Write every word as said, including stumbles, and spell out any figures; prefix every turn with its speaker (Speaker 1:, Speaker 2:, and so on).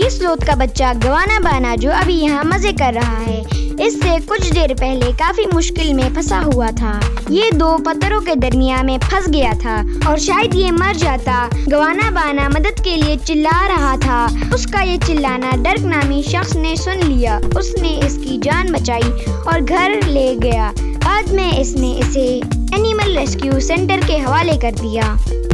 Speaker 1: इस लोथ का बच्चा गवाना बाना जो अभी यहाँ मजे कर रहा है, इससे कुछ देर पहले काफी मुश्किल में फंसा हुआ था। ये दो पत्थरों के दरमियान में फंस गया था और शायद ये मर जाता। गवाना बाना मदद के लिए चिल्ला रहा था। उसका ये चिल्लाना डर्क नामी शख्स ने सुन लिया। उसने इसकी जान बचाई और घर ले गया। बाद में इसने इसे एनिमल रेस्क्यू सेंटर के हवाले कर दिया।